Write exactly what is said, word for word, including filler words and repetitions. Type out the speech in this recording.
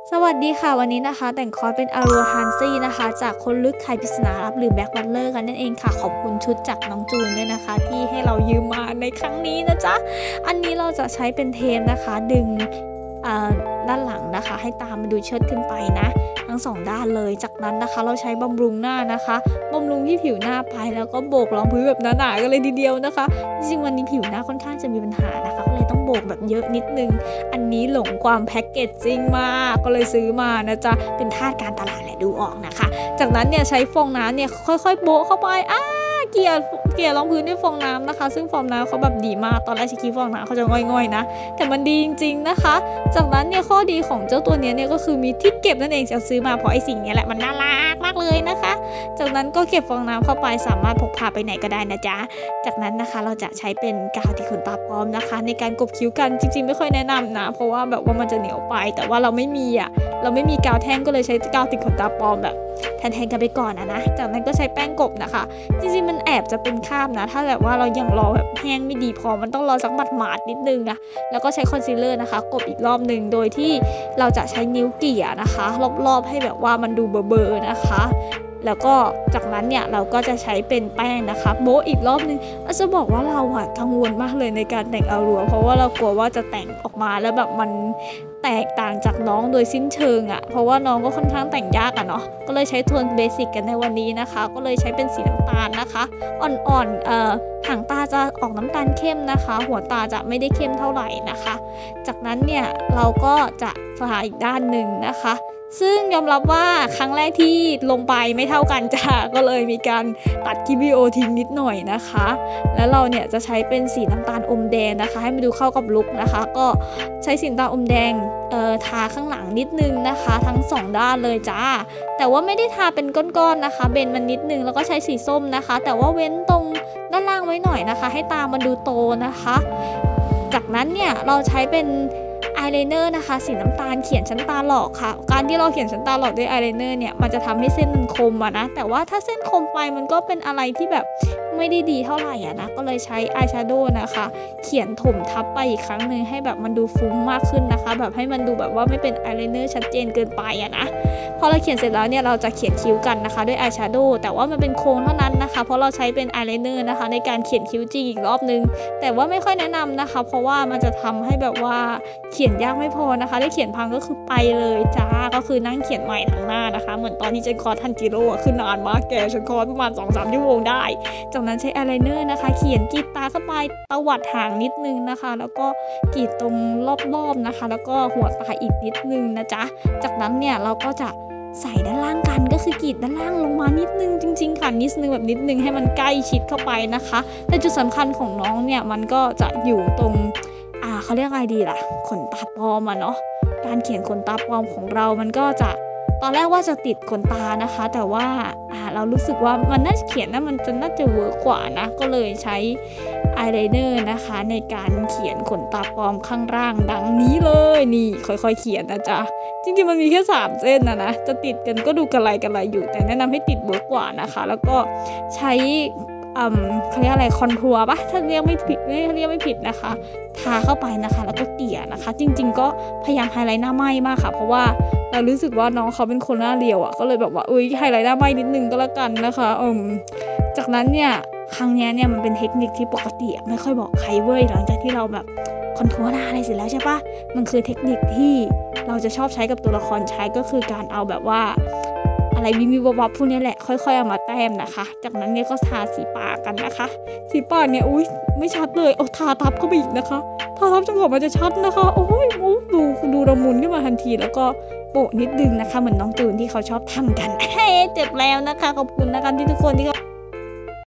สวัสดีค่ะวันนี้นะคะแต่งคอร์สเป็นอารัวฮันซี่นะคะจากคนลึกไขปริศนาลับหรือแบ็คบัตเลอร์กันนั่นเองค่ะขอบคุณชุดจากน้องจูนด้วยนะคะที่ให้เรายืมมาในครั้งนี้นะจ๊ะอันนี้เราจะใช้เป็นเทมนะคะดึงด้านหลังนะคะให้ตามมาดูเชิดขึ้นไปนะทั้งสองด้านเลยจากนั้นนะคะเราใช้บำรุงหน้านะคะบำรุงที่ผิวหน้าไปแล้วก็โบกรองพื้นแบบหนาๆกันเลยทีเดียวนะคะจริงๆวันนี้ผิวหน้าค่อนข้างจะมีปัญหานะคะก็เลยต้องโบกแบบเยอะนิดนึงอันนี้หลงความแพ็กเกจจิ้งมากก็เลยซื้อมานะจ๊ะเป็นทาสการตลาดแหละดูออกนะคะจากนั้นเนี่ยใช้ฟองน้ำเนี่ยค่อยๆโบกเข้าไปอ้าเกลี่ยเกลี่ยรองพื้นด้วยฟองน้ำนะคะซึ่งฟองน้ำเขาแบบดีมากตอนแรกชิคกี้ฟองน้ำเขาจะง่อยๆนะแต่มันดีจริงๆนะคะจากนั้นเนี่ยข้อดีของเจ้าตัวนี้เนี่ยก็คือมีที่เก็บนั่นเองจะซื้อมาเพราะไอ้สิ่งนี้แหละมันน่ารักมากเลยนะคะจากนั้นก็เก็บฟองน้ำเข้าไปสามารถพกพาไปไหนก็ได้นะจ๊ะจากนั้นนะคะเราจะใช้เป็นกาวติดขนตาปลอมนะคะในการกบคิ้วกันจริงๆไม่ค่อยแนะนำนะเพราะว่าแบบว่ามันจะเหนียวไปแต่ว่าเราไม่มีอ่ะเราไม่มีกาวแท่งก็เลยใช้กาวติดขนตาปลอมแบบแทนๆกันไปก่อนนะนะจากนั้นก็ใช้แป้งกบนะคะจริงๆมันแอบจะเป็นคราบนะถ้าแบบว่าเรายังรอแบบแห้งไม่ดีพอมันต้องรอสักหมาดๆนิดนึงนะแล้วก็ใช้คอนซีลเลอร์นะคะกบอีกรอบหนึ่งโดยที่เราจะใช้นิ้วเกี่ยนะคะรอบๆให้แบบว่ามันดูเบลอๆนะคะแล้วก็จากนั้นเนี่ยเราก็จะใช้เป็นแป้งนะคะโบอีกรอบนึงอาจจะบอกว่าเราอะกังวลมากเลยในการแต่งอารัวเพราะว่าเรากลัวว่าจะแต่งออกมาแล้วแบบมันแตกต่างจากน้องโดยสิ้นเชิงอะเพราะว่าน้องก็ค่อนข้างแต่งยากอะเนาะก็เลยใช้โทนเบสิกกันในวันนี้นะคะก็เลยใช้เป็นสีน้ำตาลนะคะอ่อนๆเอ่อหางตาจะออกน้ำตาลเข้มนะคะหัวตาจะไม่ได้เข้มเท่าไหร่นะคะจากนั้นเนี่ยเราก็จะทาอีกด้านหนึ่งนะคะซึ่งยอมรับว่าครั้งแรกที่ลงไปไม่เท่ากันจ้ะก็เลยมีการตัดคลิปวิดีโอทิ้งนิดหน่อยนะคะแล้วเราเนี่ยจะใช้เป็นสีน้ำตาลอมแดงนะคะให้มันดูเข้ากับลุคนะคะก็ใช้สีน้ำตาลอมแดงเอ่อทาข้างหลังนิดนึงนะคะทั้งสองด้านเลยจ้าแต่ว่าไม่ได้ทาเป็นก้อนๆนะคะเบนมันนิดนึงแล้วก็ใช้สีส้มนะคะแต่ว่าเว้นตรงด้านล่างไว้หน่อยนะคะให้ตามันดูโตนะคะจากนั้นเนี่ยเราใช้เป็นอายไลเนอร์นะคะสีน้ำตาลเขียนชั้นตาหลอกค่ะการที่เราเขียนชั้นตาหลอกด้วยอายไลเนอร์เนี่ยมันจะทำให้เส้นมันคมอะนะแต่ว่าถ้าเส้นคมไปมันก็เป็นอะไรที่แบบไม่ได้ดีเท่าไหร่อะนะก็เลยใช้อายแชโดว์นะคะเขียนถมทับไปอีกครั้งหนึ่งให้แบบมันดูฟุ้งมากขึ้นนะคะแบบให้มันดูแบบว่าไม่เป็นอายไลเนอร์ชัดเจนเกินไปอะนะพอเราเขียนเสร็จแล้วเนี่ยเราจะเขียนคิ้วกันนะคะด้วยอายแชโดว์แต่ว่ามันเป็นโค้งเท่านั้นนะคะเพราะเราใช้เป็นอายไลเนอร์นะคะในการเขียนคิ้วจริงอีกรอบนึงแต่ว่าไม่ค่อยแนะนำนะคะเพราะว่ามันจะทำให้แบบว่าเขียนยากไม่พอนะคะได้เขียนพังก็คือไปเลยจ้าก็คือนั่งเขียนใหม่ทั้งหน้านะคะเหมือนตอนที่เจนคอร์ทันจิโร่คือนานมากแกฉันคอร์ประมาณ สองถึงสาม ชั่วโมงได้จากนั้นใช้อายไลเนอร์นะคะเขียนกรีดตาเข้าไปตวัดหางนิดนึงนะคะแล้วก็กรีดตรงรอบๆนะคะแล้วก็หัวตาอีกนิดนึงนะจ๊ะจากนั้นเนี่ยเราก็จะใส่ด้านล่างกันก็คือกรีดด้านล่างลงมานิดนึงจริงๆค่ะนิดนึงแบบนิดนึงให้มันใกล้ชิดเข้าไปนะคะแต่จุดสำคัญของน้องเนี่ยมันก็จะอยู่ตรงอ่าเขาเรียกอะไรดีล่ะขนตาปลอมอะเนาะการเขียนขนตาปลอมของเรามันก็จะตอนแรกว่าจะติดขนตานะคะแต่ว่าอ่าเรารู้สึกว่ามันน่าเขียนนะมันจะน่าจะเวิร์กกว่านะก็เลยใช้อายไลเนอร์นะคะในการเขียนขนตาปลอมข้างล่างดังนี้เลยนี่ค่อยๆเขียนนะจ๊ะจริงๆมันมีแค่สามเส้นนะนะจะติดกันก็ดูกระไรกระไรอยู่แต่แนะนำให้ติดเวิร์กกว่านะคะแล้วก็ใช้อืมเขาเรียกอะไรคอนทัวร์ปะถ้าเรียกไม่ผิดไม่เรียกไม่ผิดนะคะทาเข้าไปนะคะแล้วก็เตี่ยนะคะจริงๆก็พยายามไฮไลท์หน้าไหม้มากค่ะเพราะว่าเรารู้สึกว่าน้องเขาเป็นคนหน้าเรียวอ่ะก็เลยแบบว่าเอ้ยไฮไลท์หน้าไหม้นิดนึงก็แล้วกันนะคะอืมจากนั้นเนี่ยครั้งนี้เนี่ยมันเป็นเทคนิคที่ปกติไม่ค่อยบอกใครเว้ยหลังจากที่เราแบบคอนทัวร์หน้าอะไรเสร็จแล้วใช่ปะมันคือเทคนิคที่เราจะชอบใช้กับตัวละครใช้ก็คือการเอาแบบว่าอะไรวิวิวับพวกนี้แหละค่อยๆเอามาแต้มนะคะจากนั้นเนี่ยก็ทาสีปากกันนะคะสีปากเนี่ยอุ้ยไม่ชัดเลยเอาทาทับเข้าไปอีกนะคะทาทับจนกว่ามันจะชัดนะคะโอ้ยดูดูระมุนขึ้นมาทันทีแล้วก็โปะนิดนึงนะคะเหมือนน้องจูนที่เขาชอบทำกันเฮ้เจ็บแล้วนะคะขอบคุณนะคะที่ทุกคนที่